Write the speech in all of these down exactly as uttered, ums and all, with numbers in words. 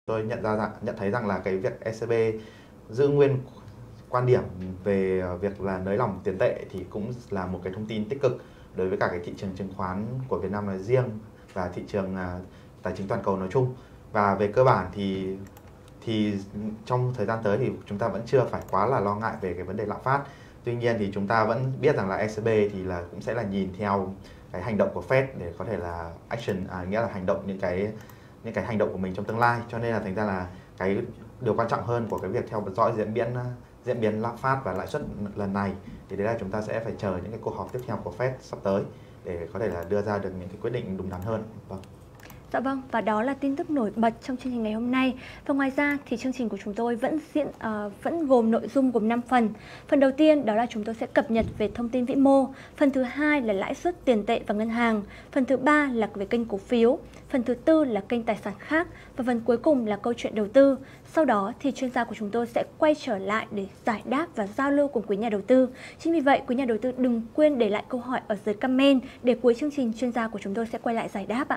Tôi nhận ra rằng nhận thấy rằng là cái việc e xê bê giữ nguyên quan điểm về việc là nới lỏng tiền tệ thì cũng là một cái thông tin tích cực đối với cả cái thị trường chứng khoán của Việt Nam nói riêng và thị trường tài chính toàn cầu nói chung. Và về cơ bản thì thì trong thời gian tới thì chúng ta vẫn chưa phải quá là lo ngại về cái vấn đề lạm phát. Tuy nhiên thì chúng ta vẫn biết rằng là e xê bê thì là cũng sẽ là nhìn theo cái hành động của Fed để có thể là action, à, nghĩa là hành động những cái những cái hành động của mình trong tương lai. Cho nên là thành ra là cái điều quan trọng hơn của cái việc theo dõi diễn biến diễn biến lạm phát và lãi suất lần này thì đấy là chúng ta sẽ phải chờ những cái cuộc họp tiếp theo của Fed sắp tới để có thể là đưa ra được những cái quyết định đúng đắn hơn. Vâng. Dạ vâng, và đó là tin tức nổi bật trong chương trình ngày hôm nay. Và ngoài ra thì chương trình của chúng tôi vẫn diễn uh, vẫn gồm nội dung gồm năm phần. Phần đầu tiên đó là chúng tôi sẽ cập nhật về thông tin vĩ mô. Phần thứ hai là lãi suất tiền tệ và ngân hàng. Phần thứ ba là về kênh cổ phiếu. Phần thứ tư là kênh tài sản khác. Và phần cuối cùng là câu chuyện đầu tư. Sau đó thì chuyên gia của chúng tôi sẽ quay trở lại để giải đáp và giao lưu cùng quý nhà đầu tư. Chính vì vậy, quý nhà đầu tư đừng quên để lại câu hỏi ở dưới comment để cuối chương trình chuyên gia của chúng tôi sẽ quay lại giải đáp ạ.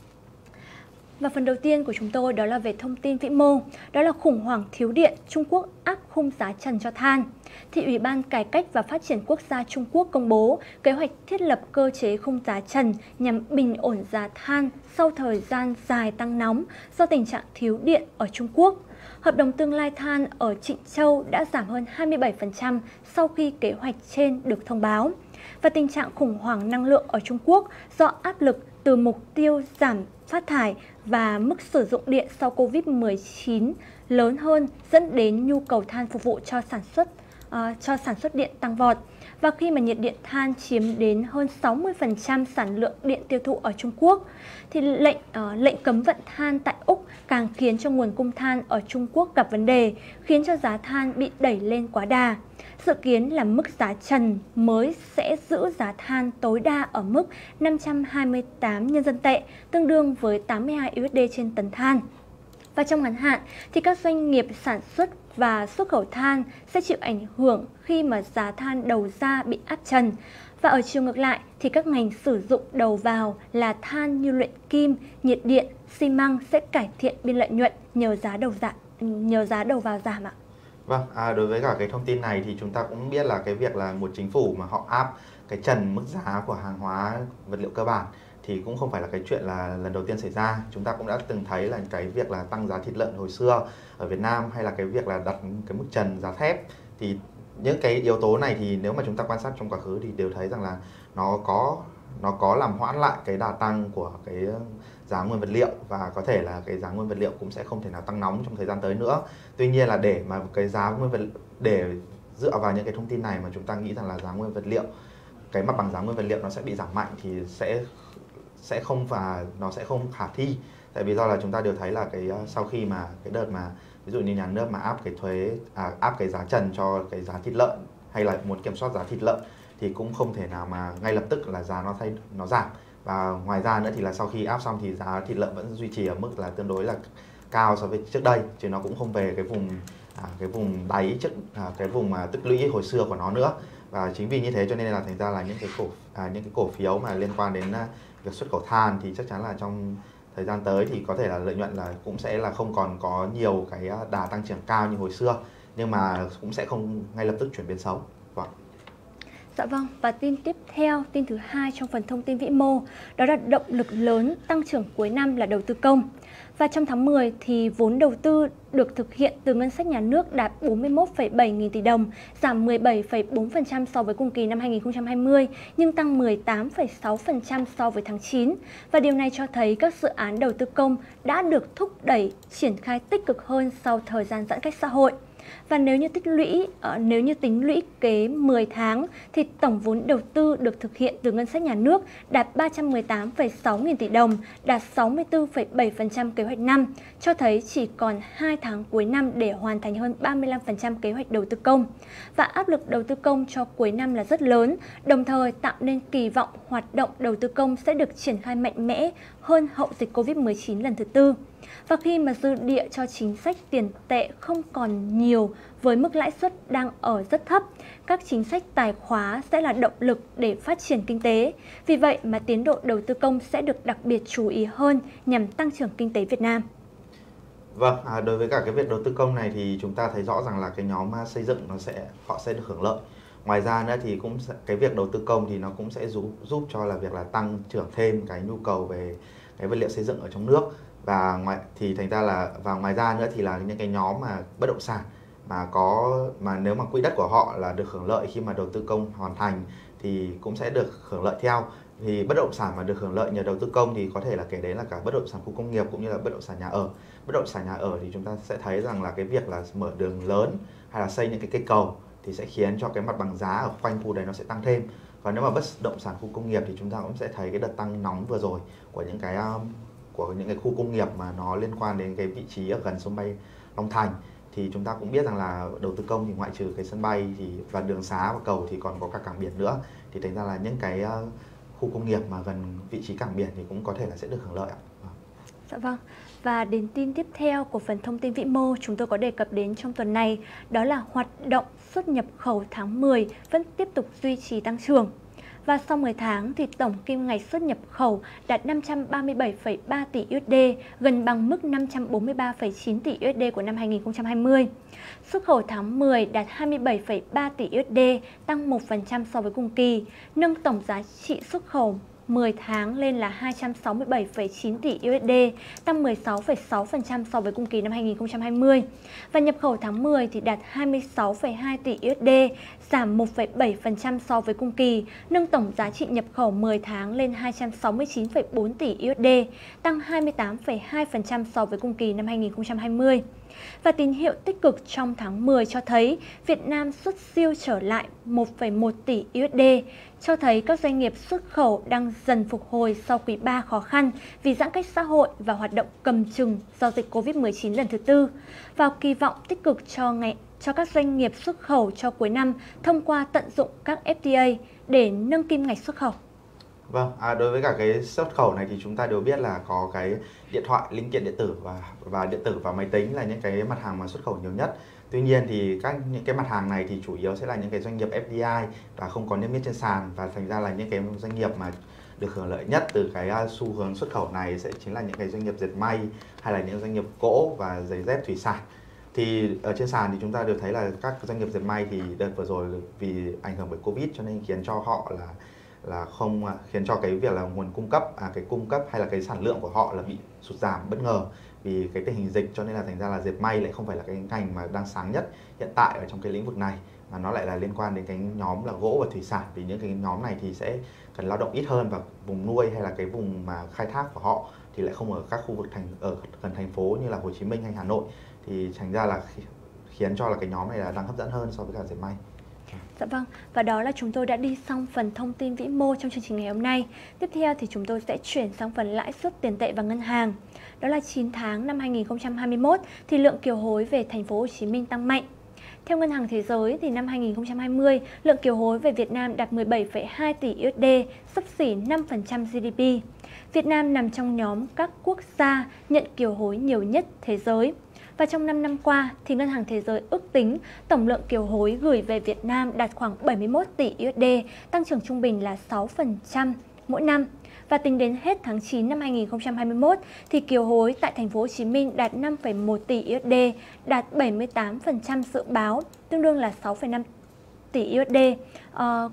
Và phần đầu tiên của chúng tôi đó là về thông tin vĩ mô, đó là khủng hoảng thiếu điện, Trung Quốc áp khung giá trần cho than. Thì Ủy ban Cải cách và Phát triển Quốc gia Trung Quốc công bố kế hoạch thiết lập cơ chế khung giá trần nhằm bình ổn giá than sau thời gian dài tăng nóng do tình trạng thiếu điện ở Trung Quốc. Hợp đồng tương lai than ở Trịnh Châu đã giảm hơn hai mươi bảy phần trăm sau khi kế hoạch trên được thông báo. Và tình trạng khủng hoảng năng lượng ở Trung Quốc do áp lực từ mục tiêu giảm phát thải và mức sử dụng điện sau Covid mười chín lớn hơn dẫn đến nhu cầu than phục vụ cho sản xuất uh, cho sản xuất điện tăng vọt. Và khi mà nhiệt điện than chiếm đến hơn sáu mươi phần trăm sản lượng điện tiêu thụ ở Trung Quốc thì lệnh uh, lệnh cấm vận than tại Úc càng khiến cho nguồn cung than ở Trung Quốc gặp vấn đề, khiến cho giá than bị đẩy lên quá đà. Dự kiến là mức giá trần mới sẽ giữ giá than tối đa ở mức năm trăm hai mươi tám nhân dân tệ, tương đương với tám mươi hai đô la trên tấn than. Và trong ngắn hạn thì các doanh nghiệp sản xuất và xuất khẩu than sẽ chịu ảnh hưởng khi mà giá than đầu ra bị áp trần. Và ở chiều ngược lại thì các ngành sử dụng đầu vào là than như luyện kim, nhiệt điện, xi măng sẽ cải thiện biên lợi nhuận nhờ giá đầu giảm, nhờ giá đầu vào giảm ạ. Vâng, à, đối với cả cái thông tin này thì chúng ta cũng biết là cái việc là một chính phủ mà họ áp cái trần mức giá của hàng hóa vật liệu cơ bản thì cũng không phải là cái chuyện là lần đầu tiên xảy ra. Chúng ta cũng đã từng thấy là cái việc là tăng giá thịt lợn hồi xưa ở Việt Nam, hay là cái việc là đặt cái mức trần giá thép. Thì những cái yếu tố này thì nếu mà chúng ta quan sát trong quá khứ thì đều thấy rằng là nó có nó có làm hoãn lại cái đà tăng của cái giá nguyên vật liệu, và có thể là cái giá nguyên vật liệu cũng sẽ không thể nào tăng nóng trong thời gian tới nữa. Tuy nhiên là để mà cái giá nguyên vật để dựa vào những cái thông tin này mà chúng ta nghĩ rằng là giá nguyên vật liệu, cái mặt bằng giá nguyên vật liệu nó sẽ bị giảm mạnh thì sẽ sẽ không và nó sẽ không khả thi. Tại vì do là chúng ta đều thấy là cái sau khi mà cái đợt mà ví dụ như nhà nước mà áp cái thuế à, áp cái giá trần cho cái giá thịt lợn, hay là muốn kiểm soát giá thịt lợn thì cũng không thể nào mà ngay lập tức là giá nó thay nó giảm. Và ngoài ra nữa thì là sau khi áp xong thì giá thịt lợn vẫn duy trì ở mức là tương đối là cao so với trước đây, chứ nó cũng không về cái vùng à, cái vùng đáy trước à, cái vùng mà tích lũy hồi xưa của nó nữa. Và chính vì như thế cho nên là thành ra là những cái cổ à, những cái cổ phiếu mà liên quan đến à, việc xuất khẩu than thì chắc chắn là trong thời gian tới thì có thể là lợi nhuận là cũng sẽ là không còn có nhiều cái đà tăng trưởng cao như hồi xưa, nhưng mà cũng sẽ không ngay lập tức chuyển biến xấu. Vâng. Dạ vâng, và tin tiếp theo, tin thứ hai trong phần thông tin vĩ mô, đó là động lực lớn tăng trưởng cuối năm là đầu tư công. Và trong tháng mười thì vốn đầu tư được thực hiện từ ngân sách nhà nước đạt bốn mươi mốt phẩy bảy nghìn tỷ đồng, giảm mười bảy phẩy bốn phần trăm so với cùng kỳ năm hai nghìn không trăm hai mươi, nhưng tăng mười tám phẩy sáu phần trăm so với tháng chín. Và điều này cho thấy các dự án đầu tư công đã được thúc đẩy triển khai tích cực hơn sau thời gian giãn cách xã hội. Và nếu như tích lũy, nếu như tính lũy kế mười tháng thì tổng vốn đầu tư được thực hiện từ ngân sách nhà nước đạt ba trăm mười tám phẩy sáu nghìn tỷ đồng, đạt sáu mươi tư phẩy bảy phần trăm kế hoạch năm, cho thấy chỉ còn hai tháng cuối năm để hoàn thành hơn ba mươi lăm phần trăm kế hoạch đầu tư công. Và áp lực đầu tư công cho cuối năm là rất lớn, đồng thời tạo nên kỳ vọng hoạt động đầu tư công sẽ được triển khai mạnh mẽ hơn hậu dịch Covid mười chín lần thứ tư. Và khi mà dư địa cho chính sách tiền tệ không còn nhiều với mức lãi suất đang ở rất thấp, các chính sách tài khóa sẽ là động lực để phát triển kinh tế. Vì vậy mà tiến độ đầu tư công sẽ được đặc biệt chú ý hơn nhằm tăng trưởng kinh tế Việt Nam. Vâng, à, đối với cả cái việc đầu tư công này thì chúng ta thấy rõ rằng là cái nhóm à, xây dựng nó sẽ họ sẽ được hưởng lợi. Ngoài ra nữa thì cũng sẽ, cái việc đầu tư công thì nó cũng sẽ giúp giúp cho là việc là tăng trưởng thêm cái nhu cầu về cái vật liệu xây dựng ở trong nước. Và ngoài thì thành ra là và ngoài ra nữa thì là những cái nhóm mà bất động sản mà có mà nếu mà quỹ đất của họ là được hưởng lợi khi mà đầu tư công hoàn thành thì cũng sẽ được hưởng lợi theo. Thì bất động sản mà được hưởng lợi nhờ đầu tư công thì có thể là kể đến là cả bất động sản khu công nghiệp cũng như là bất động sản nhà ở. Bất động sản nhà ở thì chúng ta sẽ thấy rằng là cái việc là mở đường lớn hay là xây những cái cây cầu thì sẽ khiến cho cái mặt bằng giá ở quanh khu đấy nó sẽ tăng thêm. Và nếu mà bất động sản khu công nghiệp thì chúng ta cũng sẽ thấy cái đợt tăng nóng vừa rồi của những cái um, của những cái khu công nghiệp mà nó liên quan đến cái vị trí ở gần sân bay Long Thành. Thì chúng ta cũng biết rằng là đầu tư công thì ngoại trừ cái sân bay thì và đường xá và cầu thì còn có cả cảng biển nữa. Thì thành ra là những cái uh, khu công nghiệp mà gần vị trí cảng biển thì cũng có thể là sẽ được hưởng lợi ạ. Dạ vâng. Và đến tin tiếp theo của phần thông tin vĩ mô chúng tôi có đề cập đến trong tuần này, đó là hoạt động xuất nhập khẩu tháng mười vẫn tiếp tục duy trì tăng trưởng. Và sau mười tháng thì tổng kim ngạch xuất nhập khẩu đạt năm trăm ba mươi bảy phẩy ba tỷ đô la, gần bằng mức năm trăm bốn mươi ba phẩy chín tỷ đô la của năm hai nghìn không trăm hai mươi. Xuất khẩu tháng mười đạt hai mươi bảy phẩy ba tỷ đô la, tăng một phần trăm so với cùng kỳ, nâng tổng giá trị xuất khẩu mười tháng lên là hai trăm sáu mươi bảy phẩy chín tỷ đô la, tăng mười sáu phẩy sáu phần trăm so với cùng kỳ năm hai nghìn không trăm hai mươi. Và nhập khẩu tháng mười thì đạt hai mươi sáu phẩy hai tỷ đô la, giảm một phẩy bảy phần trăm so với cùng kỳ, nâng tổng giá trị nhập khẩu mười tháng lên hai trăm sáu mươi chín phẩy bốn tỷ đô la, tăng hai mươi tám phẩy hai phần trăm so với cùng kỳ năm hai nghìn không trăm hai mươi. Và tín hiệu tích cực trong tháng mười cho thấy Việt Nam xuất siêu trở lại một phẩy một tỷ đô la, cho thấy các doanh nghiệp xuất khẩu đang dần phục hồi sau quý ba khó khăn vì giãn cách xã hội và hoạt động cầm chừng do dịch Covid mười chín lần thứ tư, và kỳ vọng tích cực cho ngày cho các doanh nghiệp xuất khẩu cho cuối năm thông qua tận dụng các ép tê a để nâng kim ngạch xuất khẩu. Vâng, à, đối với cả cái xuất khẩu này thì chúng ta đều biết là có cái điện thoại, linh kiện điện tử và và điện tử và máy tính là những cái mặt hàng mà xuất khẩu nhiều nhất. Tuy nhiên thì các những cái mặt hàng này thì chủ yếu sẽ là những cái doanh nghiệp ép đê i và không có niêm yết trên sàn, và thành ra là những cái doanh nghiệp mà được hưởng lợi nhất từ cái xu hướng xuất khẩu này sẽ chính là những cái doanh nghiệp dệt may hay là những doanh nghiệp gỗ và giày dép thủy sản. Thì ở trên sàn thì chúng ta đều thấy là các doanh nghiệp dệt may thì đợt vừa rồi vì ảnh hưởng bởi Covid cho nên khiến cho họ là là không khiến cho cái việc là nguồn cung cấp à, cái cung cấp hay là cái sản lượng của họ là bị sụt giảm bất ngờ vì cái tình hình dịch, cho nên là thành ra là dệt may lại không phải là cái ngành mà đang sáng nhất hiện tại ở trong cái lĩnh vực này, mà nó lại là liên quan đến cái nhóm là gỗ và thủy sản, vì những cái nhóm này thì sẽ cần lao động ít hơn và vùng nuôi hay là cái vùng mà khai thác của họ thì lại không ở các khu vực thành ở gần thành phố như là Hồ Chí Minh hay Hà Nội, thì thành ra là khiến cho là cái nhóm này là đang hấp dẫn hơn so với cả dệt may. Dạ vâng, và đó là chúng tôi đã đi xong phần thông tin vĩ mô trong chương trình ngày hôm nay. Tiếp theo thì chúng tôi sẽ chuyển sang phần lãi suất tiền tệ và ngân hàng. Đó là chín tháng năm hai nghìn không trăm hai mươi mốt thì lượng kiều hối về thành phố Hồ Chí Minh tăng mạnh. Theo Ngân hàng Thế giới thì năm hai nghìn không trăm hai mươi, lượng kiều hối về Việt Nam đạt mười bảy phẩy hai tỷ đô la, xấp xỉ năm phần trăm giê đê pê. Việt Nam nằm trong nhóm các quốc gia nhận kiều hối nhiều nhất thế giới. Và trong năm năm qua, thì Ngân hàng Thế giới ước tính tổng lượng kiều hối gửi về Việt Nam đạt khoảng bảy mươi mốt tỷ đô la, tăng trưởng trung bình là sáu phần trăm mỗi năm. Và tính đến hết tháng chín năm hai nghìn không trăm hai mươi mốt, thì kiều hối tại thành phố Hồ Chí Minh đạt năm phẩy một tỷ đô la, đạt bảy mươi tám phần trăm dự báo, tương đương là sáu phẩy năm tỷ đô la. Uh,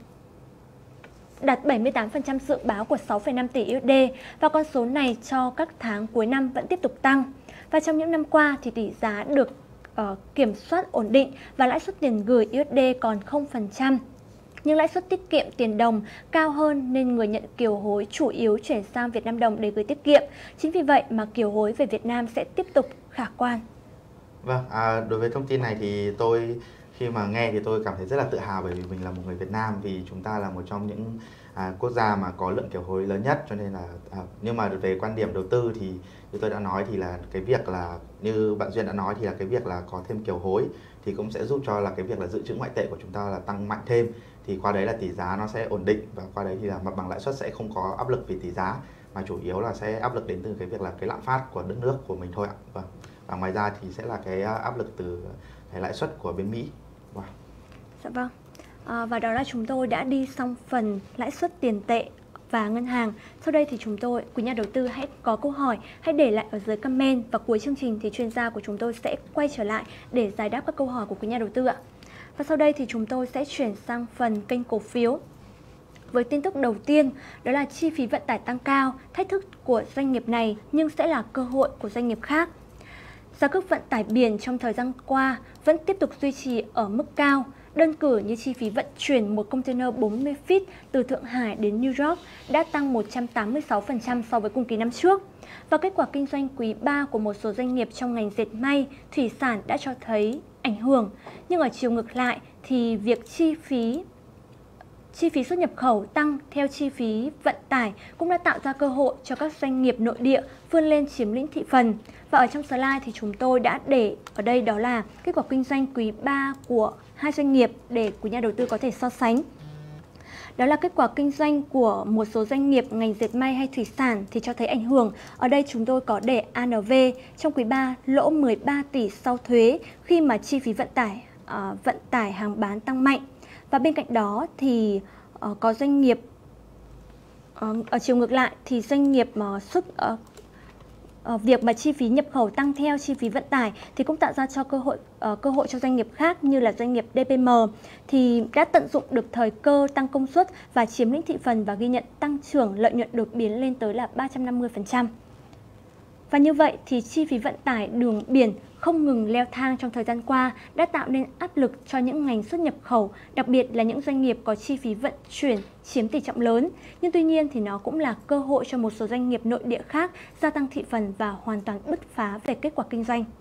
đạt bảy mươi tám phần trăm dự báo của sáu phẩy năm tỷ đô la, và con số này cho các tháng cuối năm vẫn tiếp tục tăng. Và trong những năm qua thì tỷ giá được uh, kiểm soát ổn định và lãi suất tiền gửi u ét đê còn không phần trăm. Nhưng lãi suất tiết kiệm tiền đồng cao hơn nên người nhận kiều hối chủ yếu chuyển sang Việt Nam đồng để gửi tiết kiệm. Chính vì vậy mà kiều hối về Việt Nam sẽ tiếp tục khả quan. Vâng, à, đối với thông tin này thì tôi khi mà nghe thì tôi cảm thấy rất là tự hào, bởi vì mình là một người Việt Nam, vì chúng ta là một trong những à, quốc gia mà có lượng kiều hối lớn nhất, cho nên là à, nhưng mà về quan điểm đầu tư thì như tôi đã nói thì là cái việc là như bạn Duyên đã nói thì là cái việc là có thêm kiều hối thì cũng sẽ giúp cho là cái việc là dự trữ ngoại tệ của chúng ta là tăng mạnh thêm, thì qua đấy là tỷ giá nó sẽ ổn định, và qua đấy thì là mặt bằng lãi suất sẽ không có áp lực về tỷ giá, mà chủ yếu là sẽ áp lực đến từ cái việc là cái lạm phát của đất nước của mình thôi ạ. Vâng. Và ngoài ra thì sẽ là cái áp lực từ cái lãi suất của bên Mỹ. Wow. Dạ vâng. À, và đó là chúng tôi đã đi xong phần lãi suất tiền tệ và ngân hàng. Sau đây thì chúng tôi, quý nhà đầu tư hãy có câu hỏi, hãy để lại ở dưới comment và cuối chương trình thì chuyên gia của chúng tôi sẽ quay trở lại để giải đáp các câu hỏi của quý nhà đầu tư ạ. Và sau đây thì chúng tôi sẽ chuyển sang phần kênh cổ phiếu. Với tin tức đầu tiên, đó là chi phí vận tải tăng cao, thách thức của doanh nghiệp này nhưng sẽ là cơ hội của doanh nghiệp khác. Giá cước vận tải biển trong thời gian qua vẫn tiếp tục duy trì ở mức cao. Đơn cử như chi phí vận chuyển một container bốn mươi feet từ Thượng Hải đến New York đã tăng một trăm tám mươi sáu phần trăm so với cùng kỳ năm trước. Và kết quả kinh doanh quý ba của một số doanh nghiệp trong ngành dệt may, thủy sản đã cho thấy ảnh hưởng. Nhưng ở chiều ngược lại thì việc chi phí Chi phí xuất nhập khẩu tăng theo chi phí vận tải cũng đã tạo ra cơ hội cho các doanh nghiệp nội địa vươn lên chiếm lĩnh thị phần. Và ở trong slide thì chúng tôi đã để ở đây đó là kết quả kinh doanh quý ba của hai doanh nghiệp để quý nhà đầu tư có thể so sánh. Đó là kết quả kinh doanh của một số doanh nghiệp ngành dệt may hay thủy sản thì cho thấy ảnh hưởng. Ở đây chúng tôi có để a en vê trong quý ba lỗ mười ba tỷ sau thuế khi mà chi phí vận tải uh, vận tải hàng bán tăng mạnh. Và bên cạnh đó thì uh, có doanh nghiệp uh, ở chiều ngược lại thì doanh nghiệp uh, xuất uh, uh, việc mà chi phí nhập khẩu tăng theo chi phí vận tải thì cũng tạo ra cho cơ hội uh, cơ hội cho doanh nghiệp khác như là doanh nghiệp đê pê em thì đã tận dụng được thời cơ tăng công suất và chiếm lĩnh thị phần và ghi nhận tăng trưởng lợi nhuận đột biến lên tới là ba trăm năm mươi phần trăm. Và như vậy thì chi phí vận tải đường biển không ngừng leo thang trong thời gian qua đã tạo nên áp lực cho những ngành xuất nhập khẩu, đặc biệt là những doanh nghiệp có chi phí vận chuyển chiếm tỷ trọng lớn. Nhưng tuy nhiên thì nó cũng là cơ hội cho một số doanh nghiệp nội địa khác gia tăng thị phần và hoàn toàn bứt phá về kết quả kinh doanh.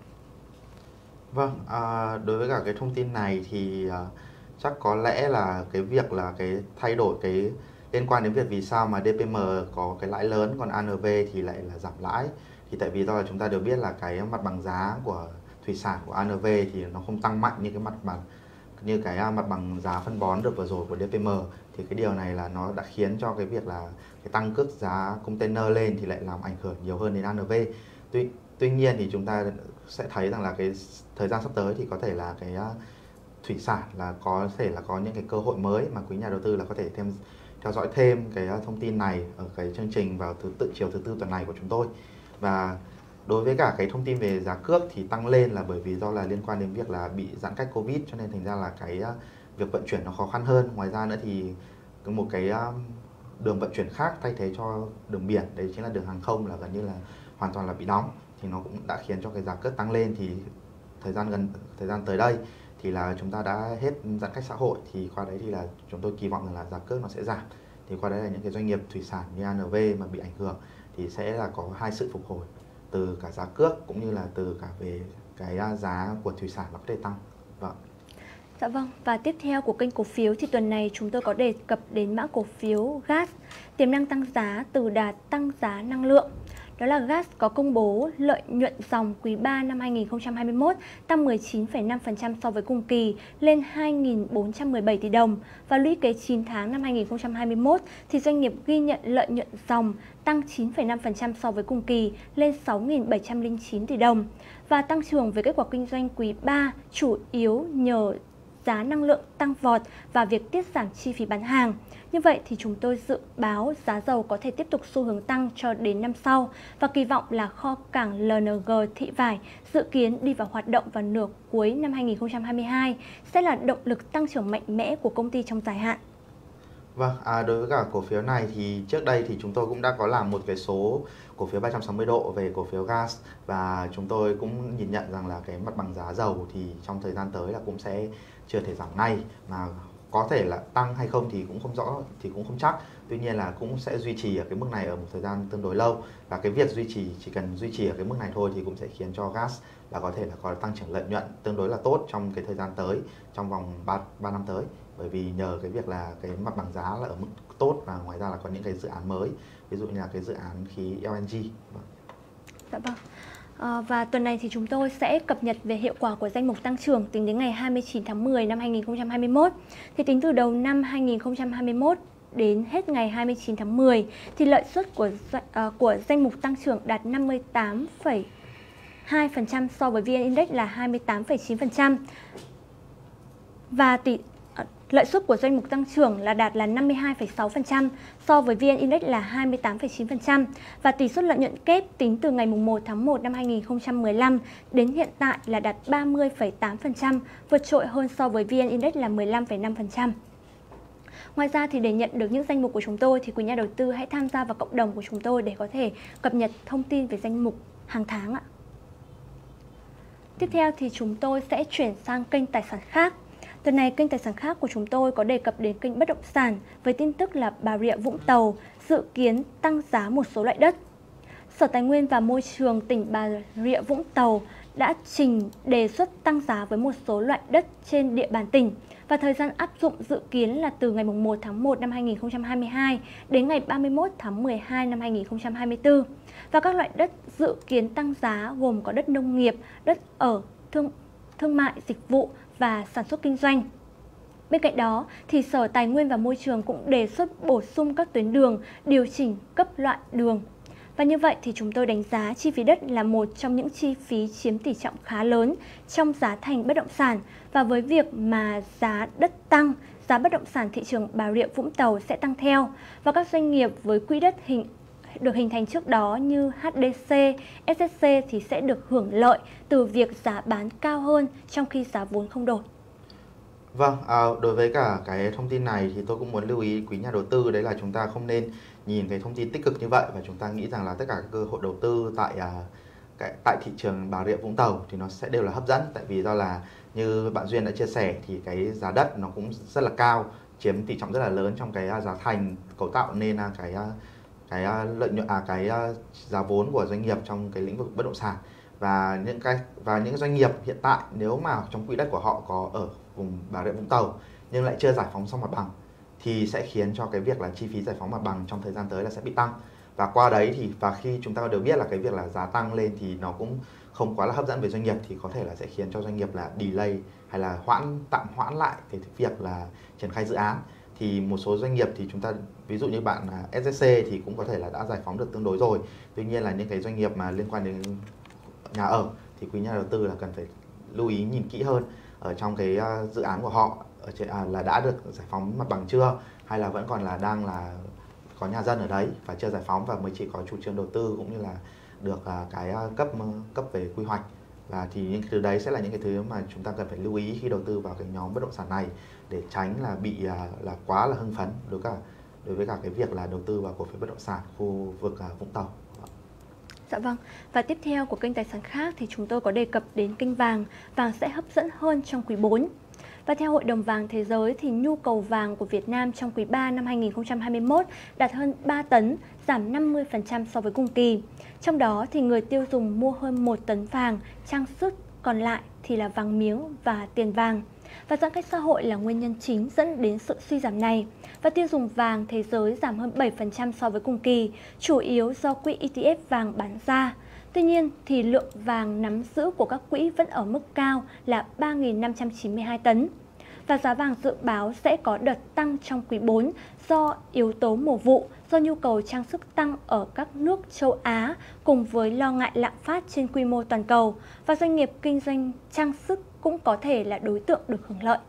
Vâng, à, đối với cả cái thông tin này thì à, chắc có lẽ là cái việc là cái thay đổi cái liên quan đến việc vì sao mà đê pê em có cái lãi lớn còn a en vê thì lại là giảm lãi. Thì tại vì do là chúng ta đều biết là cái mặt bằng giá của thủy sản của a en vê thì nó không tăng mạnh như cái mặt bằng như cái mặt bằng giá phân bón được vừa rồi của đê pê em, thì cái điều này là nó đã khiến cho cái việc là cái tăng cước giá container lên thì lại làm ảnh hưởng nhiều hơn đến a en vê. Tuy tuy nhiên thì chúng ta sẽ thấy rằng là cái thời gian sắp tới thì có thể là cái thủy sản là có thể là có những cái cơ hội mới mà quý nhà đầu tư là có thể thêm theo dõi thêm cái thông tin này ở cái chương trình vào thứ tự chiều thứ tư tuần này của chúng tôi. Và đối với cả cái thông tin về giá cước thì tăng lên là bởi vì do là liên quan đến việc là bị giãn cách Covid cho nên thành ra là cái việc vận chuyển nó khó khăn hơn. Ngoài ra nữa thì có một cái đường vận chuyển khác thay thế cho đường biển, đấy chính là đường hàng không là gần như là hoàn toàn là bị đóng, thì nó cũng đã khiến cho cái giá cước tăng lên. Thì thời gian gần thời gian tới đây thì là chúng ta đã hết giãn cách xã hội, thì qua đấy thì là chúng tôi kỳ vọng rằng là giá cước nó sẽ giảm. Thì qua đấy là những cái doanh nghiệp thủy sản như a en vê mà bị ảnh hưởng thì sẽ là có hai sự phục hồi từ cả giá cước cũng như là từ cả về cái giá của thủy sản nó có thể tăng. Vâng. Dạ vâng, và tiếp theo của kênh cổ phiếu thì tuần này chúng tôi có đề cập đến mã cổ phiếu gas, tiềm năng tăng giá từ đà tăng giá năng lượng. Đó là gas có công bố lợi nhuận dòng quý ba năm hai nghìn không trăm hai mươi mốt tăng mười chín phẩy năm phần trăm so với cùng kỳ lên hai nghìn bốn trăm mười bảy tỷ đồng. Và lũy kế chín tháng năm hai nghìn không trăm hai mươi mốt thì doanh nghiệp ghi nhận lợi nhuận dòng tăng chín phẩy năm phần trăm so với cùng kỳ lên sáu nghìn bảy trăm lẻ chín tỷ đồng. Và tăng trưởng về kết quả kinh doanh quý ba chủ yếu nhờ giá năng lượng tăng vọt và việc tiết giảm chi phí bán hàng. Như vậy thì chúng tôi dự báo giá dầu có thể tiếp tục xu hướng tăng cho đến năm sau và kỳ vọng là kho cảng lờ en giê Thị Vải dự kiến đi vào hoạt động vào nửa cuối năm hai nghìn không trăm hai mươi hai sẽ là động lực tăng trưởng mạnh mẽ của công ty trong dài hạn. Vâng, à, đối với cả cổ phiếu này thì trước đây thì chúng tôi cũng đã có làm một cái số cổ phiếu ba trăm sáu mươi độ về cổ phiếu gas, và chúng tôi cũng nhìn nhận rằng là cái mặt bằng giá dầu thì trong thời gian tới là cũng sẽ chưa thể giảm ngay, mà có thể là tăng hay không thì cũng không rõ, thì cũng không chắc. Tuy nhiên là cũng sẽ duy trì ở cái mức này ở một thời gian tương đối lâu, và cái việc duy trì chỉ cần duy trì ở cái mức này thôi thì cũng sẽ khiến cho gas là có thể là có tăng trưởng lợi nhuận tương đối là tốt trong cái thời gian tới, trong vòng ba năm tới, bởi vì nhờ cái việc là cái mặt bằng giá là ở mức tốt, và ngoài ra là có những cái dự án mới, ví dụ như là cái dự án khí lờ en giê. Vâng. Dạ vâng. À, và tuần này thì chúng tôi sẽ cập nhật về hiệu quả của danh mục tăng trưởng tính đến ngày hai mươi chín tháng mười năm hai nghìn không trăm hai mươi mốt. Thì tính từ đầu năm hai nghìn không trăm hai mươi mốt đến hết ngày hai mươi chín tháng mười thì lợi suất của uh, của danh mục tăng trưởng đạt năm mươi tám phẩy hai phần trăm so với vê en Index là hai mươi tám phẩy chín phần trăm. Và tỷ Lợi suất của danh mục tăng trưởng là đạt là năm mươi hai phẩy sáu phần trăm so với vê en Index là hai mươi tám phẩy chín phần trăm và tỷ suất lợi nhuận kép tính từ ngày một tháng một năm hai nghìn không trăm mười lăm đến hiện tại là đạt ba mươi phẩy tám phần trăm, vượt trội hơn so với vê en Index là mười lăm phẩy năm phần trăm. Ngoài ra thì để nhận được những danh mục của chúng tôi thì quý nhà đầu tư hãy tham gia vào cộng đồng của chúng tôi để có thể cập nhật thông tin về danh mục hàng tháng ạ. Tiếp theo thì chúng tôi sẽ chuyển sang kênh tài sản khác. Tuần này kênh tài sản khác của chúng tôi có đề cập đến kênh bất động sản với tin tức là Bà Rịa Vũng Tàu dự kiến tăng giá một số loại đất. Sở Tài nguyên và Môi trường tỉnh Bà Rịa Vũng Tàu đã trình đề xuất tăng giá với một số loại đất trên địa bàn tỉnh và thời gian áp dụng dự kiến là từ ngày một tháng một năm hai nghìn không trăm hai mươi hai đến ngày ba mươi mốt tháng mười hai năm hai nghìn không trăm hai mươi tư. Và các loại đất dự kiến tăng giá gồm có đất nông nghiệp, đất ở, thương, thương mại, dịch vụ và sản xuất kinh doanh. Bên cạnh đó, thì Sở Tài nguyên và Môi trường cũng đề xuất bổ sung các tuyến đường, điều chỉnh cấp loại đường. Và như vậy thì chúng tôi đánh giá chi phí đất là một trong những chi phí chiếm tỷ trọng khá lớn trong giá thành bất động sản. Và với việc mà giá đất tăng, giá bất động sản thị trường Bà Rịa Vũng Tàu sẽ tăng theo. Và các doanh nghiệp với quỹ đất hình được hình thành trước đó như hát đê xê, ét ét xê thì sẽ được hưởng lợi từ việc giá bán cao hơn trong khi giá vốn không đổi. Vâng, à, đối với cả cái thông tin này thì tôi cũng muốn lưu ý quý nhà đầu tư đấy là chúng ta không nên nhìn cái thông tin tích cực như vậy và chúng ta nghĩ rằng là tất cả các cơ hội đầu tư tại à, cái, tại thị trường Bà Rịa Vũng Tàu thì nó sẽ đều là hấp dẫn, tại vì do là như bạn Duyên đã chia sẻ thì cái giá đất nó cũng rất là cao, chiếm tỷ trọng rất là lớn trong cái giá thành cấu tạo nên là cái cái lợi nhuận à cái giá vốn của doanh nghiệp trong cái lĩnh vực bất động sản. Và những cái và những doanh nghiệp hiện tại nếu mà trong quỹ đất của họ có ở vùng Bà Rịa Vũng Tàu nhưng lại chưa giải phóng xong mặt bằng thì sẽ khiến cho cái việc là chi phí giải phóng mặt bằng trong thời gian tới là sẽ bị tăng. Và qua đấy thì và khi chúng ta đều biết là cái việc là giá tăng lên thì nó cũng không quá là hấp dẫn với doanh nghiệp, thì có thể là sẽ khiến cho doanh nghiệp là delay hay là hoãn tạm hoãn lại cái việc là triển khai dự án. Thì một số doanh nghiệp thì chúng ta ví dụ như bạn ét ét xê thì cũng có thể là đã giải phóng được tương đối rồi. Tuy nhiên là những cái doanh nghiệp mà liên quan đến nhà ở thì quý nhà đầu tư là cần phải lưu ý nhìn kỹ hơn ở trong cái dự án của họ ở trên, à, là đã được giải phóng mặt bằng chưa, hay là vẫn còn là đang là có nhà dân ở đấy và chưa giải phóng và mới chỉ có chủ trương đầu tư cũng như là được à, cái cấp cấp về quy hoạch. Và thì những thứ đấy sẽ là những cái thứ mà chúng ta cần phải lưu ý khi đầu tư vào cái nhóm bất động sản này để tránh là bị à, là quá là hưng phấn đối cả đối với cả cái việc là đầu tư vào cổ phiếu bất động sản khu vực à, Vũng Tàu. Dạ vâng, và tiếp theo của kênh tài sản khác thì chúng tôi có đề cập đến kênh vàng. Vàng sẽ hấp dẫn hơn trong quý bốn. Và theo Hội đồng vàng thế giới thì nhu cầu vàng của Việt Nam trong quý ba năm hai nghìn không trăm hai mươi mốt đạt hơn ba tấn, giảm năm mươi phần trăm so với cùng kỳ. Trong đó thì người tiêu dùng mua hơn một tấn vàng, trang sức, còn lại thì là vàng miếng và tiền vàng. Và giãn cách xã hội là nguyên nhân chính dẫn đến sự suy giảm này. Và tiêu dùng vàng thế giới giảm hơn bảy phần trăm so với cùng kỳ, chủ yếu do quỹ e tê ép vàng bán ra. Tuy nhiên, thì lượng vàng nắm giữ của các quỹ vẫn ở mức cao là ba nghìn năm trăm chín mươi hai tấn. Và giá vàng dự báo sẽ có đợt tăng trong quý bốn do yếu tố mùa vụ, do nhu cầu trang sức tăng ở các nước châu Á cùng với lo ngại lạm phát trên quy mô toàn cầu. Và doanh nghiệp kinh doanh trang sức cũng có thể là đối tượng được hưởng lợi.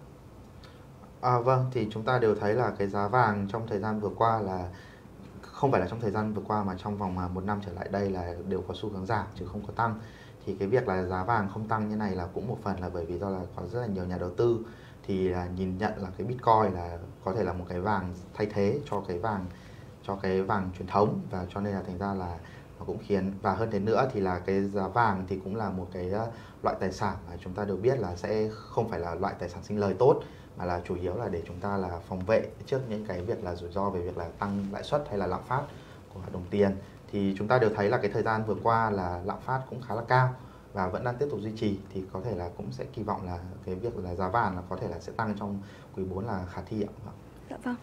À, vâng, thì chúng ta đều thấy là cái giá vàng trong thời gian vừa qua là không phải là trong thời gian vừa qua mà trong vòng một năm trở lại đây là đều có xu hướng giảm chứ không có tăng. Thì cái việc là giá vàng không tăng như này là cũng một phần là bởi vì do là có rất là nhiều nhà đầu tư thì là nhìn nhận là cái Bitcoin là có thể là một cái vàng thay thế cho cái vàng cho cái vàng truyền thống, và cho nên là thành ra là nó cũng khiến, và hơn thế nữa thì là cái giá vàng thì cũng là một cái loại tài sản mà chúng ta đều biết là sẽ không phải là loại tài sản sinh lời tốt, mà là chủ yếu là để chúng ta là phòng vệ trước những cái việc là rủi ro về việc là tăng lãi suất hay là lạm phát của đồng tiền. Thì chúng ta đều thấy là cái thời gian vừa qua là lạm phát cũng khá là cao và vẫn đang tiếp tục duy trì, thì có thể là cũng sẽ kỳ vọng là cái việc là giá vàng là có thể là sẽ tăng trong quý bốn là khả thi ạ. Dạ vâng.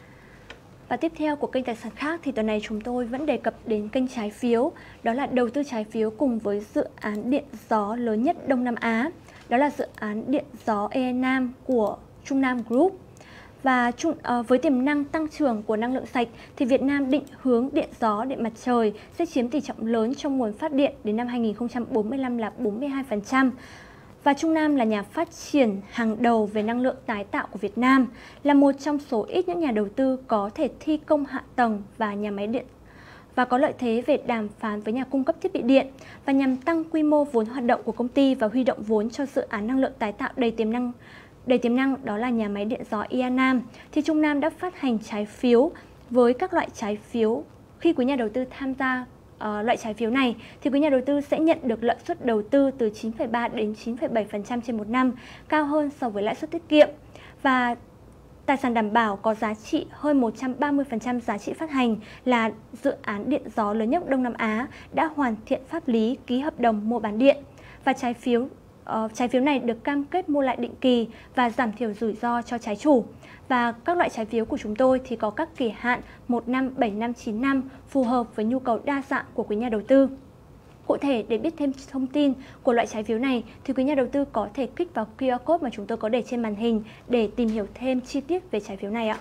Và tiếp theo của kênh tài sản khác thì tuần này chúng tôi vẫn đề cập đến kênh trái phiếu, đó là đầu tư trái phiếu cùng với dự án điện gió lớn nhất Đông Nam Á, đó là dự án điện gió e Nam của Trung Nam Group. Và chung, uh, với tiềm năng tăng trưởng của năng lượng sạch thì Việt Nam định hướng điện gió, điện mặt trời sẽ chiếm tỷ trọng lớn trong nguồn phát điện đến năm hai nghìn không trăm bốn mươi lăm là bốn mươi hai phần trăm. Và Trung Nam là nhà phát triển hàng đầu về năng lượng tái tạo của Việt Nam, là một trong số ít những nhà đầu tư có thể thi công hạ tầng và nhà máy điện và có lợi thế về đàm phán với nhà cung cấp thiết bị điện. Và nhằm tăng quy mô vốn hoạt động của công ty và huy động vốn cho dự án năng lượng tái tạo đầy tiềm năng đầy tiềm năng đó là nhà máy điện gió i a Nam, thì Trung Nam đã phát hành trái phiếu với các loại trái phiếu. Khi quý nhà đầu tư tham gia uh, loại trái phiếu này thì quý nhà đầu tư sẽ nhận được lợi suất đầu tư từ chín phẩy ba đến chín phẩy bảy phần trăm trên một năm, cao hơn so với lãi suất tiết kiệm. Và tài sản đảm bảo có giá trị hơn một trăm ba mươi phần trăm giá trị phát hành là dự án điện gió lớn nhất Đông Nam Á đã hoàn thiện pháp lý ký hợp đồng mua bán điện. Và trái phiếu uh, trái phiếu này được cam kết mua lại định kỳ và giảm thiểu rủi ro cho trái chủ. Và các loại trái phiếu của chúng tôi thì có các kỳ hạn một năm, bảy năm, chín năm phù hợp với nhu cầu đa dạng của quý nhà đầu tư. Cụ thể, để biết thêm thông tin của loại trái phiếu này thì quý nhà đầu tư có thể kích vào quy rờ code mà chúng tôi có để trên màn hình để tìm hiểu thêm chi tiết về trái phiếu này ạ.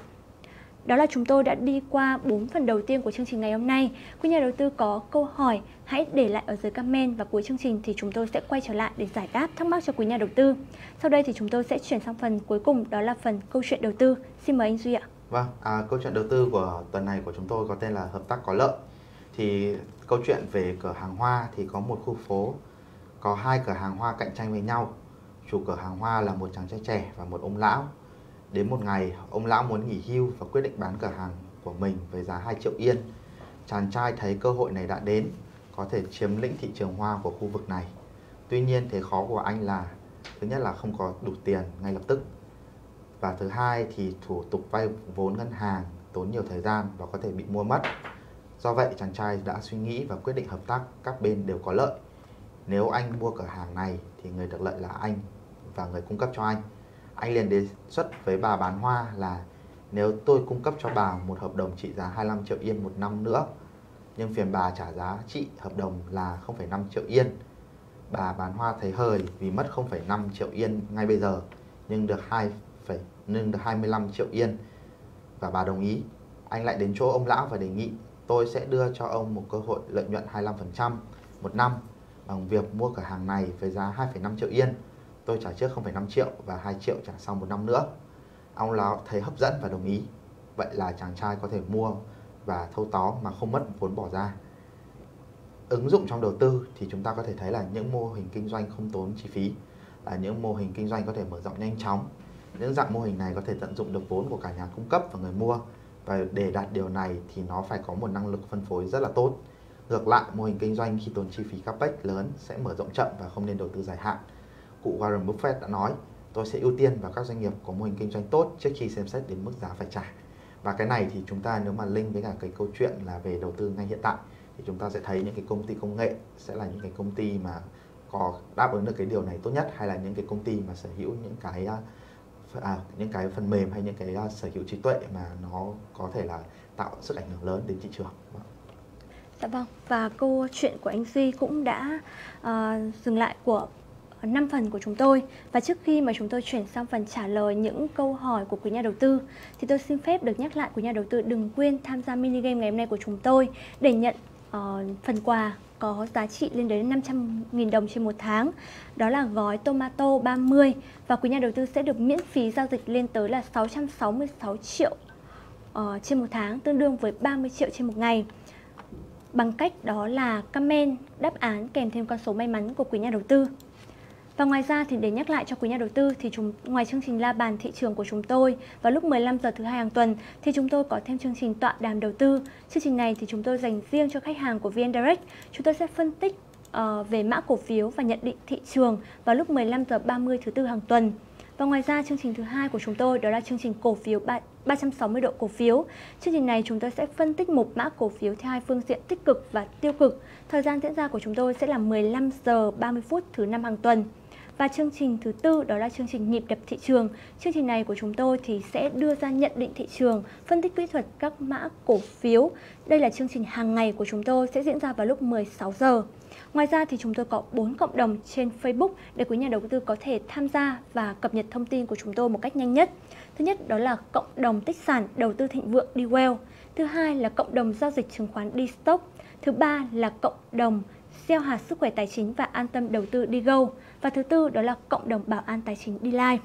Đó là chúng tôi đã đi qua bốn phần đầu tiên của chương trình ngày hôm nay. Quý nhà đầu tư có câu hỏi hãy để lại ở dưới comment và cuối chương trình thì chúng tôi sẽ quay trở lại để giải đáp thắc mắc cho quý nhà đầu tư. Sau đây thì chúng tôi sẽ chuyển sang phần cuối cùng, đó là phần câu chuyện đầu tư. Xin mời anh Duy ạ. Vâng, à, câu chuyện đầu tư của tuần này của chúng tôi có tên là hợp tác có lợi. Thì câu chuyện về cửa hàng hoa thì có một khu phố có hai cửa hàng hoa cạnh tranh với nhau. Chủ cửa hàng hoa là một chàng trai trẻ và một ông lão. Đến một ngày, ông lão muốn nghỉ hưu và quyết định bán cửa hàng của mình với giá hai triệu yên. Chàng trai thấy cơ hội này đã đến, có thể chiếm lĩnh thị trường hoa của khu vực này. Tuy nhiên, thế khó của anh là thứ nhất là không có đủ tiền ngay lập tức. Và thứ hai thì thủ tục vay vốn ngân hàng tốn nhiều thời gian và có thể bị mua mất. Do vậy, chàng trai đã suy nghĩ và quyết định hợp tác, các bên đều có lợi. Nếu anh mua cửa hàng này thì người được lợi là anh và người cung cấp cho anh. Anh liền đề xuất với bà bán hoa là nếu tôi cung cấp cho bà một hợp đồng trị giá hai mươi lăm triệu yên một năm nữa, nhưng phiền bà trả giá trị hợp đồng là không phẩy năm triệu yên. Bà bán hoa thấy hời vì mất không phẩy năm triệu yên ngay bây giờ, nhưng được hai nhưng được hai mươi lăm triệu yên và bà đồng ý. Anh lại đến chỗ ông lão và đề nghị tôi sẽ đưa cho ông một cơ hội lợi nhuận hai mươi lăm phần trăm một năm bằng việc mua cửa hàng này với giá hai phẩy năm triệu yên. Tôi trả trước không phẩy năm triệu và hai triệu trả sau một năm nữa. Ông lão thấy hấp dẫn và đồng ý. Vậy là chàng trai có thể mua và thâu tóm mà không mất vốn bỏ ra. Ứng dụng trong đầu tư thì chúng ta có thể thấy là những mô hình kinh doanh không tốn chi phí, là những mô hình kinh doanh có thể mở rộng nhanh chóng. Những dạng mô hình này có thể tận dụng được vốn của cả nhà cung cấp và người mua. Và để đạt điều này thì nó phải có một năng lực phân phối rất là tốt. Ngược lại, mô hình kinh doanh khi tốn chi phí capex lớn sẽ mở rộng chậm và không nên đầu tư dài hạn. Cụ Warren Buffett đã nói, tôi sẽ ưu tiên vào các doanh nghiệp có mô hình kinh doanh tốt trước khi xem xét đến mức giá phải trả. Và cái này thì chúng ta nếu mà link với cả cái câu chuyện là về đầu tư ngay hiện tại thì chúng ta sẽ thấy những cái công ty công nghệ sẽ là những cái công ty mà có đáp ứng được cái điều này tốt nhất, hay là những cái công ty mà sở hữu những cái à, những cái phần mềm hay những cái sở hữu trí tuệ mà nó có thể là tạo sức ảnh hưởng lớn đến thị trường. Dạ vâng, và câu chuyện của anh Duy cũng đã uh, dừng lại của năm phần của chúng tôi. Và trước khi mà chúng tôi chuyển sang phần trả lời những câu hỏi của quý nhà đầu tư thì tôi xin phép được nhắc lại quý nhà đầu tư đừng quên tham gia mini game ngày hôm nay của chúng tôi để nhận uh, phần quà có giá trị lên đến năm trăm nghìn đồng trên một tháng. Đó là gói tomato ba mươi và quý nhà đầu tư sẽ được miễn phí giao dịch lên tới là sáu trăm sáu mươi sáu triệu uh, trên một tháng, tương đương với ba mươi triệu trên một ngày. Bằng cách đó là comment đáp án kèm thêm con số may mắn của quý nhà đầu tư. Và ngoài ra thì để nhắc lại cho quý nhà đầu tư thì chúng ngoài chương trình la bàn thị trường của chúng tôi vào lúc mười lăm giờ thứ hai hàng tuần thì chúng tôi có thêm chương trình tọa đàm đầu tư. Chương trình này thì chúng tôi dành riêng cho khách hàng của vê en Direct. Chúng tôi sẽ phân tích uh, về mã cổ phiếu và nhận định thị trường vào lúc mười lăm giờ ba mươi thứ tư hàng tuần. Và ngoài ra chương trình thứ hai của chúng tôi đó là chương trình cổ phiếu ba trăm sáu mươi độ cổ phiếu. Chương trình này chúng tôi sẽ phân tích một mã cổ phiếu theo hai phương diện tích cực và tiêu cực. Thời gian diễn ra của chúng tôi sẽ là mười lăm giờ ba mươi phút thứ năm hàng tuần. Và chương trình thứ tư đó là chương trình nhịp đập thị trường. Chương trình này của chúng tôi thì sẽ đưa ra nhận định thị trường, phân tích kỹ thuật các mã cổ phiếu. Đây là chương trình hàng ngày của chúng tôi sẽ diễn ra vào lúc mười sáu giờ. Ngoài ra thì chúng tôi có bốn cộng đồng trên Facebook để quý nhà đầu tư có thể tham gia và cập nhật thông tin của chúng tôi một cách nhanh nhất. Thứ nhất đó là cộng đồng tích sản đầu tư thịnh vượng đi well. Thứ hai là cộng đồng giao dịch chứng khoán đi stock. Thứ ba là cộng đồng gieo hạt sức khỏe tài chính và an tâm đầu tư đi Go. Và thứ tư đó là cộng đồng bảo an tài chính đi Live.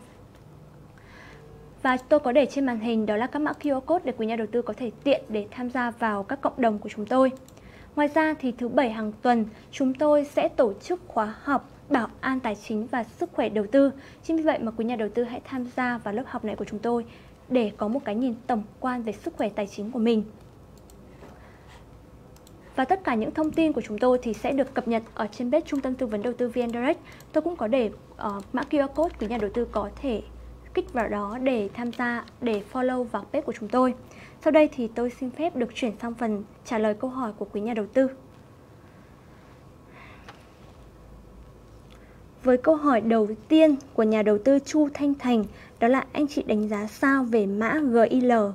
Và tôi có để trên màn hình đó là các mã quy rờ code để quý nhà đầu tư có thể tiện để tham gia vào các cộng đồng của chúng tôi. Ngoài ra thì thứ bảy hàng tuần chúng tôi sẽ tổ chức khóa học bảo an tài chính và sức khỏe đầu tư. Chính vì vậy mà quý nhà đầu tư hãy tham gia vào lớp học này của chúng tôi để có một cái nhìn tổng quan về sức khỏe tài chính của mình. Và tất cả những thông tin của chúng tôi thì sẽ được cập nhật ở trên page Trung tâm Tư vấn Đầu tư vê en Direct. Tôi cũng có để uh, mã quy rờ code, quý nhà đầu tư có thể kích vào đó để tham gia, để follow vào page của chúng tôi. Sau đây thì tôi xin phép được chuyển sang phần trả lời câu hỏi của quý nhà đầu tư. Với câu hỏi đầu tiên của nhà đầu tư Chu Thanh Thành, đó là anh chị đánh giá sao về mã giê i lờ?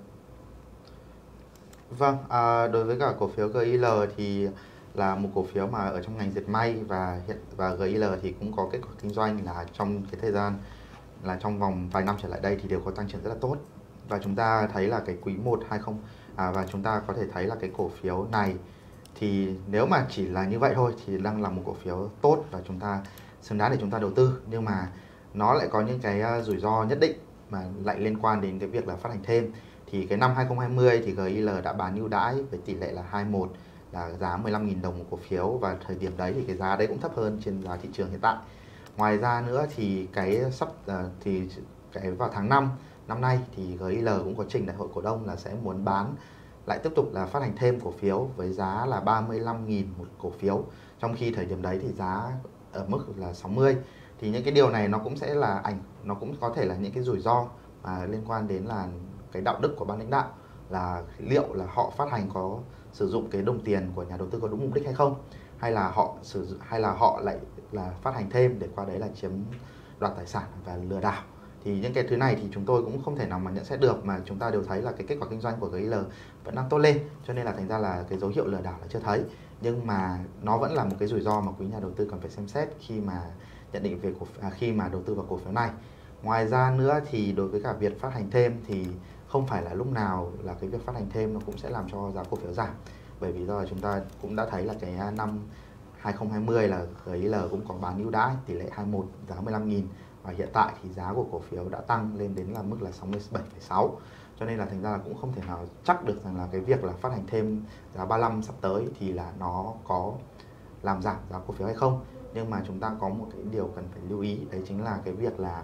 Vâng, à, đối với cả cổ phiếu giê i lờ thì là một cổ phiếu mà ở trong ngành dệt may và hiện và giê i lờ thì cũng có kết quả kinh doanh là trong cái thời gian là trong vòng vài năm trở lại đây thì đều có tăng trưởng rất là tốt. Và chúng ta thấy là cái quý một hai không à, và chúng ta có thể thấy là cái cổ phiếu này thì nếu mà chỉ là như vậy thôi thì đang là một cổ phiếu tốt và chúng ta xứng đáng để chúng ta đầu tư, nhưng mà nó lại có những cái rủi ro nhất định mà lại liên quan đến cái việc là phát hành thêm. Thì cái năm hai không hai không thì giê i lờ đã bán ưu đãi với tỷ lệ là hai một, là giá mười lăm nghìn đồng một cổ phiếu, và thời điểm đấy thì cái giá đấy cũng thấp hơn trên giá thị trường hiện tại. Ngoài ra nữa thì cái sắp uh, thì cái vào tháng năm năm nay thì giê i lờ cũng có trình đại hội cổ đông là sẽ muốn bán lại tiếp tục là phát hành thêm cổ phiếu với giá là ba mươi lăm nghìn một cổ phiếu, trong khi thời điểm đấy thì giá ở mức là sáu mươi. Thì những cái điều này nó cũng sẽ là ảnh nó cũng có thể là những cái rủi ro mà liên quan đến là cái đạo đức của ban lãnh đạo, là liệu là họ phát hành có sử dụng cái đồng tiền của nhà đầu tư có đúng mục đích hay không, hay là họ sử dụng hay là họ lại là phát hành thêm để qua đấy là chiếm đoạt tài sản và lừa đảo. Thì những cái thứ này thì chúng tôi cũng không thể nào mà nhận xét được, mà chúng ta đều thấy là cái kết quả kinh doanh của giê i lờ vẫn đang tốt lên, cho nên là thành ra là cái dấu hiệu lừa đảo là chưa thấy, nhưng mà nó vẫn là một cái rủi ro mà quý nhà đầu tư cần phải xem xét khi mà nhận định về cổ à, khi mà đầu tư vào cổ phiếu này. Ngoài ra nữa thì đối với cả việc phát hành thêm thì không phải là lúc nào là cái việc phát hành thêm nó cũng sẽ làm cho giá cổ phiếu giảm, bởi vì do là chúng ta cũng đã thấy là cái năm hai không hai không là giê i lờ cũng có bán ưu đãi tỷ lệ hai một, giá mười lăm nghìn, và hiện tại thì giá của cổ phiếu đã tăng lên đến là mức là sáu mươi bảy phẩy sáu, cho nên là thành ra là cũng không thể nào chắc được rằng là cái việc là phát hành thêm giá ba mươi lăm sắp tới thì là nó có làm giảm giá cổ phiếu hay không. Nhưng mà chúng ta có một cái điều cần phải lưu ý, đấy chính là cái việc là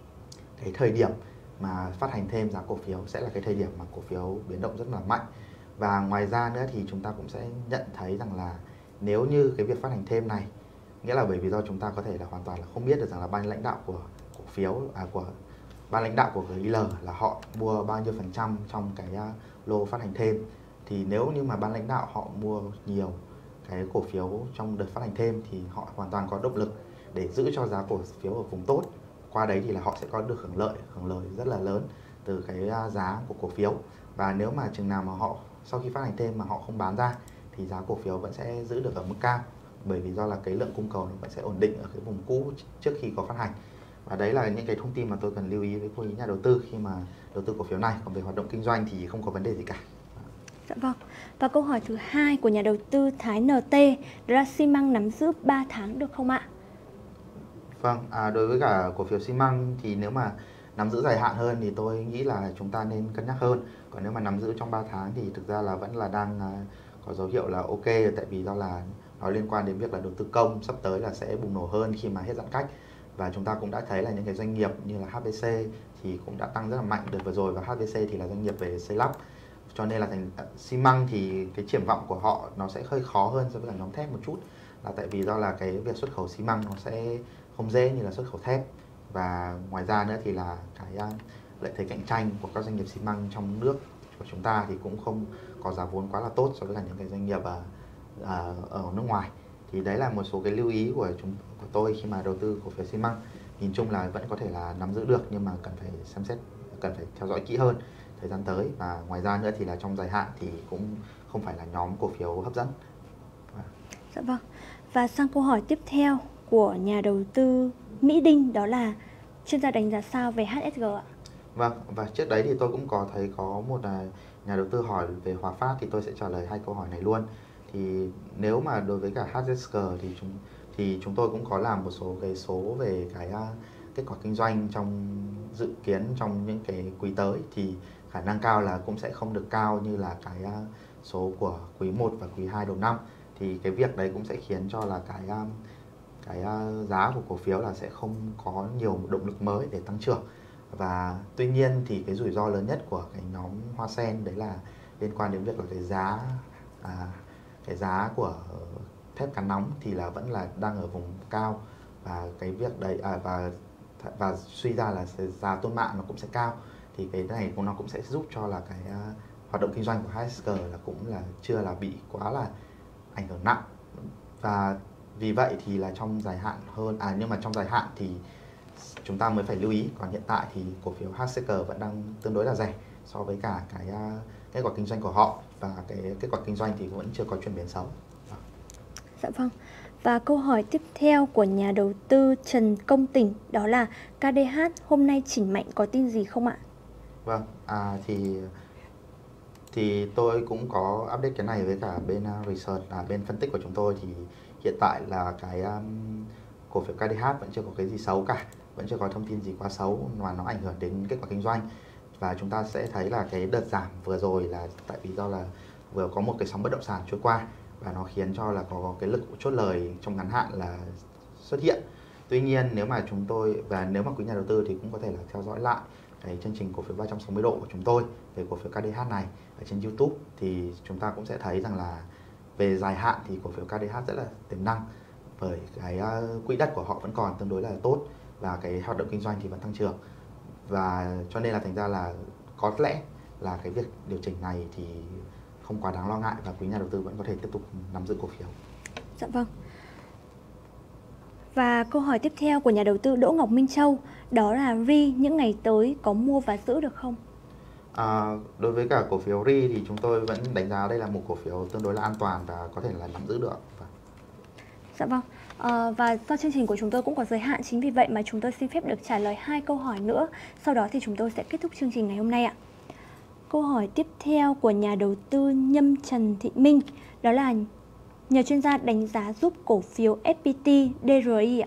cái thời điểm mà phát hành thêm giá cổ phiếu sẽ là cái thời điểm mà cổ phiếu biến động rất là mạnh. Và ngoài ra nữa thì chúng ta cũng sẽ nhận thấy rằng là nếu như cái việc phát hành thêm này, nghĩa là bởi vì do chúng ta có thể là hoàn toàn là không biết được rằng là ban lãnh đạo của cổ phiếu à, của ban lãnh đạo của giê i lờ là họ mua bao nhiêu phần trăm trong cái uh, lô phát hành thêm. Thì nếu như mà ban lãnh đạo họ mua nhiều cái cổ phiếu trong đợt phát hành thêm thì họ hoàn toàn có động lực để giữ cho giá cổ phiếu ở vùng tốt. Qua đấy thì là họ sẽ có được hưởng lợi, hưởng lợi rất là lớn từ cái giá của cổ phiếu. Và nếu mà chừng nào mà họ sau khi phát hành thêm mà họ không bán ra thì giá cổ phiếu vẫn sẽ giữ được ở mức cao, bởi vì do là cái lượng cung cầu nó vẫn sẽ ổn định ở cái vùng cũ trước khi có phát hành. Và đấy là những cái thông tin mà tôi cần lưu ý với quý nhà đầu tư khi mà đầu tư cổ phiếu này. Còn về hoạt động kinh doanh thì không có vấn đề gì cả. Dạ vâng. Và câu hỏi thứ hai của nhà đầu tư Thái en tê, đó là xi măng nắm giữ ba tháng được không ạ? Vâng, à, đối với cả cổ phiếu xi măng thì nếu mà nắm giữ dài hạn hơn thì tôi nghĩ là chúng ta nên cân nhắc hơn. Còn nếu mà nắm giữ trong ba tháng thì thực ra là vẫn là đang uh, có dấu hiệu là ok, tại vì do là nó liên quan đến việc là đầu tư công sắp tới là sẽ bùng nổ hơn khi mà hết giãn cách. Và chúng ta cũng đã thấy là những cái doanh nghiệp như là hát bê xê thì cũng đã tăng rất là mạnh đợt vừa rồi, và hát bê xê thì là doanh nghiệp về xây lắp. Cho nên là thành xi măng thì cái triển vọng của họ nó sẽ hơi khó hơn so với cả nhóm thép một chút, là tại vì do là cái việc xuất khẩu xi măng nó sẽ không dễ như là xuất khẩu thép. Và ngoài ra nữa thì là cái lợi thế cạnh tranh của các doanh nghiệp xi măng trong nước của chúng ta thì cũng không có giá vốn quá là tốt so với cả những cái doanh nghiệp ở, ở, ở nước ngoài. Thì đấy là một số cái lưu ý của chúng của tôi khi mà đầu tư cổ phiếu xi măng. Nhìn chung là vẫn có thể là nắm giữ được, nhưng mà cần phải xem xét, cần phải theo dõi kỹ hơn thời gian tới. Và ngoài ra nữa thì là trong dài hạn thì cũng không phải là nhóm cổ phiếu hấp dẫn. Dạ vâng. Và sang câu hỏi tiếp theo của nhà đầu tư Mỹ Đinh, đó là chuyên gia đánh giá sao về hát ét giê ạ? Vâng, và trước đấy thì tôi cũng có thấy có một nhà đầu tư hỏi về Hòa Phát, thì tôi sẽ trả lời hai câu hỏi này luôn. Thì nếu mà đối với cả hát zét xê thì chúng thì chúng tôi cũng có làm một số cái số về cái uh, kết quả kinh doanh trong dự kiến trong những cái quý tới, thì khả năng cao là cũng sẽ không được cao như là cái uh, số của quý một và quý hai đầu năm. Thì cái việc đấy cũng sẽ khiến cho là cái uh, cái uh, giá của cổ phiếu là sẽ không có nhiều động lực mới để tăng trưởng. Và tuy nhiên thì cái rủi ro lớn nhất của cái nhóm Hoa Sen đấy là liên quan đến việc là cái giá à, cái giá của thép cán nóng thì là vẫn là đang ở vùng cao, và cái việc đấy à, và và suy ra là giá tôn mạ nó cũng sẽ cao. Thì cái này cũng nó cũng sẽ giúp cho là cái uh, hoạt động kinh doanh của hát ét xê là cũng là chưa là bị quá là ảnh hưởng nặng. Và vì vậy thì là trong dài hạn hơn à nhưng mà trong dài hạn thì chúng ta mới phải lưu ý. Còn hiện tại thì cổ phiếu hát xê xê vẫn đang tương đối là rẻ so với cả cái uh, kết quả kinh doanh của họ, và cái kết quả kinh doanh thì vẫn chưa có chuyển biến xấu. Dạ vâng. Và câu hỏi tiếp theo của nhà đầu tư Trần Công Tỉnh đó là ca đê hát hôm nay chỉnh mạnh có tin gì không ạ? Vâng, à, thì thì tôi cũng có update cái này với cả bên uh, research, à, bên phân tích của chúng tôi. Thì hiện tại là cái um, cổ phiếu ca đê hát vẫn chưa có cái gì xấu cả, vẫn chưa có thông tin gì quá xấu mà nó ảnh hưởng đến kết quả kinh doanh. Và chúng ta sẽ thấy là cái đợt giảm vừa rồi là tại vì do là vừa có một cái sóng bất động sản trôi qua, và nó khiến cho là có cái lực chốt lời trong ngắn hạn là xuất hiện. Tuy nhiên nếu mà chúng tôi và nếu mà quý nhà đầu tư thì cũng có thể là theo dõi lại cái chương trình cổ phiếu ba trăm sáu mươi độ của chúng tôi về cổ phiếu ca đê hát này ở trên YouTube, thì chúng ta cũng sẽ thấy rằng là về dài hạn thì cổ phiếu ca đê hát rất là tiềm năng, bởi cái quỹ đất của họ vẫn còn tương đối là tốt và cái hoạt động kinh doanh thì vẫn tăng trưởng. Và cho nên là thành ra là có lẽ là cái việc điều chỉnh này thì không quá đáng lo ngại, và quý nhà đầu tư vẫn có thể tiếp tục nắm giữ cổ phiếu. Dạ vâng. Và câu hỏi tiếp theo của nhà đầu tư Đỗ Ngọc Minh Châu đó là rờ i những ngày tới có mua và giữ được không? À, đối với cả cổ phiếu rờ i thì chúng tôi vẫn đánh giá đây là một cổ phiếu tương đối là an toàn và có thể là nắm giữ được. Dạ vâng. À, và do chương trình của chúng tôi cũng có giới hạn, chính vì vậy mà chúng tôi xin phép được trả lời hai câu hỏi nữa. Sau đó thì chúng tôi sẽ kết thúc chương trình ngày hôm nay ạ. Câu hỏi tiếp theo của nhà đầu tư Nhâm Trần Thị Minh đó là nhờ chuyên gia đánh giá giúp cổ phiếu ép pê tê đê rờ i ạ.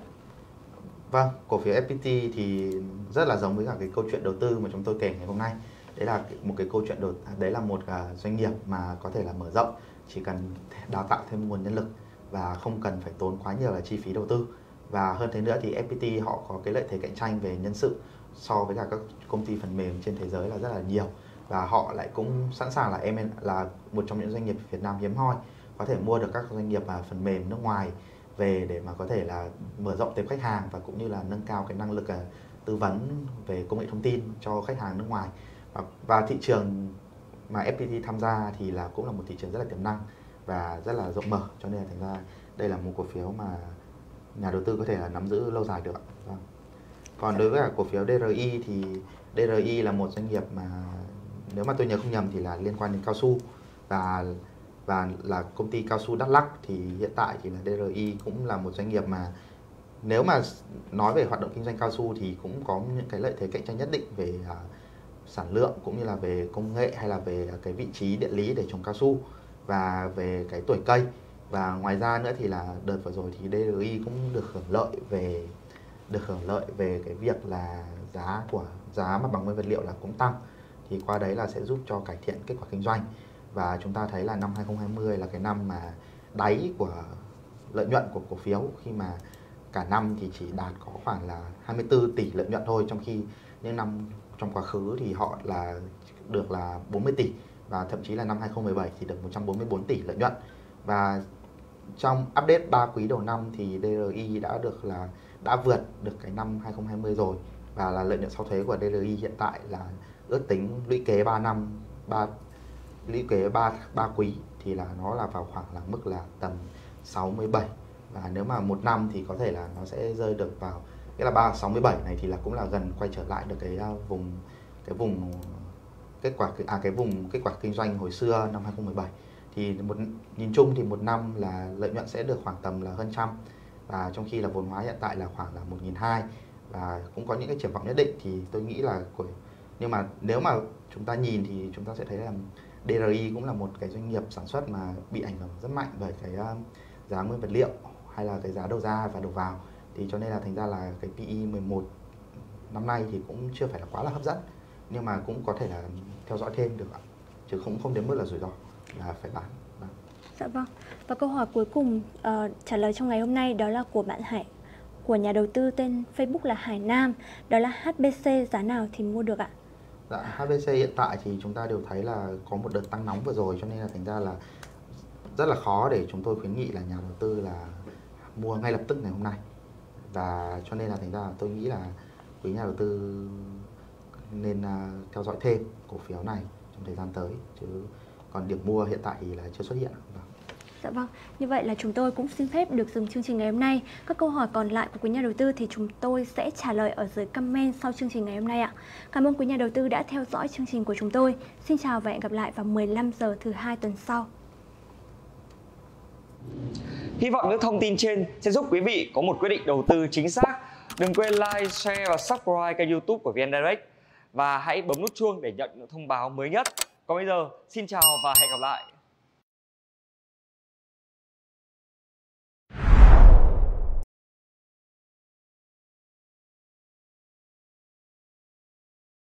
Vâng, cổ phiếu ép pê tê thì rất là giống với cả cái câu chuyện đầu tư mà chúng tôi kể ngày hôm nay. Đấy là một cái câu chuyện đầu đấy là một doanh nghiệp mà có thể là mở rộng, chỉ cần đào tạo thêm nguồn nhân lực và không cần phải tốn quá nhiều là chi phí đầu tư. Và hơn thế nữa thì ép pê tê họ có cái lợi thế cạnh tranh về nhân sự so với cả các công ty phần mềm trên thế giới là rất là nhiều, và họ lại cũng sẵn sàng là em là một trong những doanh nghiệp Việt Nam hiếm hoi có thể mua được các doanh nghiệp và phần mềm nước ngoài về để mà có thể là mở rộng tệp khách hàng và cũng như là nâng cao cái năng lực tư vấn về công nghệ thông tin cho khách hàng nước ngoài. Và, và thị trường mà ép pê tê tham gia thì là cũng là một thị trường rất là tiềm năng và rất là rộng mở, cho nên là thành ra đây là một cổ phiếu mà nhà đầu tư có thể là nắm giữ lâu dài được. Vâng. Còn đối với cả cổ phiếu đê rờ i thì đê rờ i là một doanh nghiệp mà nếu mà tôi nhớ không nhầm thì là liên quan đến cao su, và và là công ty cao su Đắk Lắk. Thì hiện tại thì là đê rờ i cũng là một doanh nghiệp mà nếu mà nói về hoạt động kinh doanh cao su thì cũng có những cái lợi thế cạnh tranh nhất định về uh, sản lượng cũng như là về công nghệ hay là về cái vị trí địa lý để trồng cao su và về cái tuổi cây. Và ngoài ra nữa thì là đợt vừa rồi thì đê rờ i cũng được hưởng lợi về được hưởng lợi về cái việc là giá của giá mặt bằng nguyên vật liệu là cũng tăng, thì qua đấy là sẽ giúp cho cải thiện kết quả kinh doanh. Và chúng ta thấy là năm hai không hai không là cái năm mà đáy của lợi nhuận của cổ phiếu, khi mà cả năm thì chỉ đạt có khoảng là hai mươi tư tỷ lợi nhuận thôi, trong khi những năm trong quá khứ thì họ là được là bốn mươi tỷ, và thậm chí là năm hai không một bảy thì được một trăm bốn mươi tư tỷ lợi nhuận. Và trong update ba quý đầu năm thì đê rờ i đã được là đã vượt được cái năm hai không hai không rồi, và là lợi nhuận sau thuế của đê rờ i hiện tại là ước tính lũy kế ba năm ba lũy kế ba ba quý thì là nó là vào khoảng là mức là tầm sáu mươi bảy, và nếu mà một năm thì có thể là nó sẽ rơi được vào cái là ba sáu mươi bảy này thì là cũng là gần quay trở lại được cái vùng cái vùng kết quả à cái vùng kết quả kinh doanh hồi xưa năm hai không một bảy. Thì một nhìn chung thì một năm là lợi nhuận sẽ được khoảng tầm là hơn trăm, và trong khi là vốn hóa hiện tại là khoảng là một nghìn hai trăm, và cũng có những cái triển vọng nhất định. Thì tôi nghĩ là của nhưng mà nếu mà chúng ta nhìn thì chúng ta sẽ thấy là đê rờ i cũng là một cái doanh nghiệp sản xuất mà bị ảnh hưởng rất mạnh bởi cái uh, giá nguyên vật liệu hay là cái giá đầu ra và đầu vào, thì cho nên là thành ra là cái pê e mười một năm nay thì cũng chưa phải là quá là hấp dẫn, nhưng mà cũng có thể là theo dõi thêm được ạ, chứ không không đến mức là rủi ro là phải bán. Đó. Dạ vâng. Và câu hỏi cuối cùng uh, trả lời trong ngày hôm nay đó là của bạn Hải, của nhà đầu tư tên Facebook là Hải Nam, đó là hát bê xê giá nào thì mua được ạ? Dạ, hát bê xê hiện tại thì chúng ta đều thấy là có một đợt tăng nóng vừa rồi, cho nên là thành ra là rất là khó để chúng tôi khuyến nghị là nhà đầu tư là mua ngay lập tức ngày hôm nay. Và cho nên là thành ra là tôi nghĩ là quý nhà đầu tư nên uh, theo dõi thêm cổ phiếu này trong thời gian tới, chứ còn điểm mua hiện tại thì là chưa xuất hiện. Vâng. Dạ vâng, như vậy là chúng tôi cũng xin phép được dừng chương trình ngày hôm nay. Các câu hỏi còn lại của quý nhà đầu tư thì chúng tôi sẽ trả lời ở dưới comment sau chương trình ngày hôm nay ạ. Cảm ơn quý nhà đầu tư đã theo dõi chương trình của chúng tôi. Xin chào và hẹn gặp lại vào mười lăm giờ thứ hai tuần sau. Hy vọng những thông tin trên sẽ giúp quý vị có một quyết định đầu tư chính xác. Đừng quên like, share và subscribe kênh YouTube của vê en Direct. Và hãy bấm nút chuông để nhận những thông báo mới nhất. Còn bây giờ, xin chào và hẹn gặp lại.